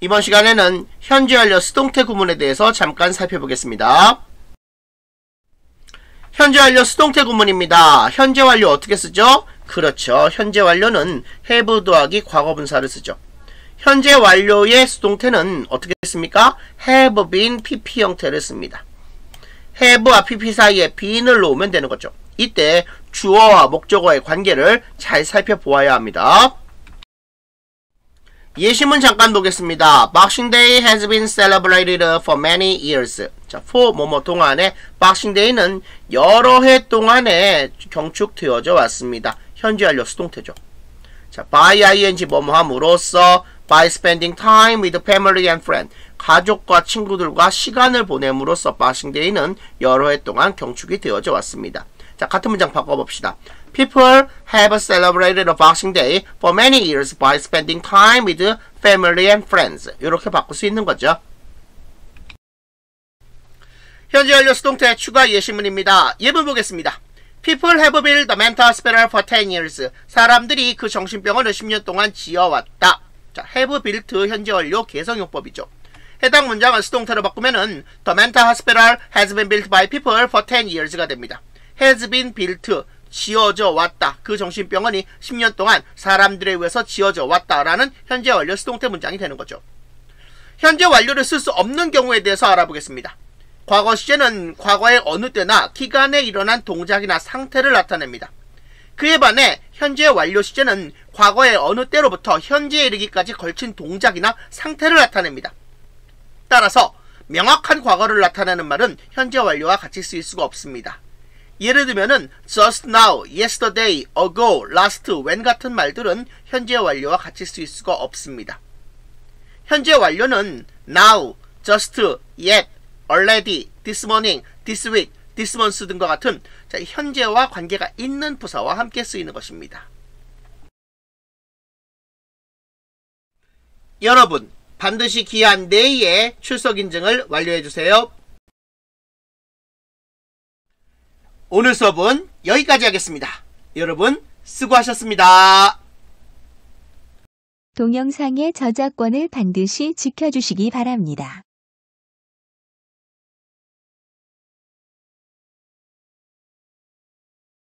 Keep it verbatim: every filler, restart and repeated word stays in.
이번 시간에는 현재 완료 수동태 구문에 대해서 잠깐 살펴보겠습니다. 현재 완료 수동태 구문입니다. 현재 완료 어떻게 쓰죠? 그렇죠. 현재 완료는 have 더하기 과거분사를 쓰죠. 현재 완료의 수동태는 어떻게 씁니까? have been pp 형태를 씁니다. have와 pp 사이에 been을 놓으면 되는 거죠. 이때 주어와 목적어의 관계를 잘 살펴보아야 합니다. 예시문 잠깐 보겠습니다. Boxing Day has been celebrated for many years. 자, for 뭐뭐 동안에 Boxing Day는 여러 해 동안에 경축되어져 왔습니다. 현재 완료 수동태죠. 자, by ing 뭐뭐 함으로써 by spending time with family and friends. 가족과 친구들과 시간을 보냄으로써 Boxing Day는 여러 해 동안 경축이 되어져 왔습니다. 자, 같은 문장 바꿔봅시다. People have celebrated a Boxing Day for many years by spending time with family and friends. 이렇게 바꿀 수 있는 거죠. 현재 완료 수동태 추가 예시문입니다. 예문 보겠습니다. People have built a mental hospital for ten years. 사람들이 그 정신병원을 십 년 동안 지어왔다. 자, have built 현재 완료 개성용법이죠. 해당 문장을 수동태로 바꾸면은 The mental hospital has been built by people for ten years가 됩니다. has been built, 지어져 왔다. 그 정신병원이 십 년 동안 사람들에 의해서 지어져 왔다라는 현재 완료 수동태 문장이 되는 거죠. 현재 완료를 쓸 수 없는 경우에 대해서 알아보겠습니다. 과거 시제는 과거의 어느 때나 기간에 일어난 동작이나 상태를 나타냅니다. 그에 반해 현재 완료 시제는 과거의 어느 때로부터 현재에 이르기까지 걸친 동작이나 상태를 나타냅니다. 따라서 명확한 과거를 나타내는 말은 현재 완료와 같이 쓰일 수가 없습니다. 예를 들면은 just now, yesterday, ago, last, when 같은 말들은 현재 완료와 같이 쓰일 수가 없습니다. 현재 완료는 now, just, yet, already, this morning, this week, this month 등과 같은 자, 현재와 관계가 있는 부사와 함께 쓰이는 것입니다. 여러분, 반드시 기한 내에 출석 인증을 완료해주세요. 오늘 수업은 여기까지 하겠습니다. 여러분 수고하셨습니다. 동영상의 저작권을 반드시 지켜주시기 바랍니다.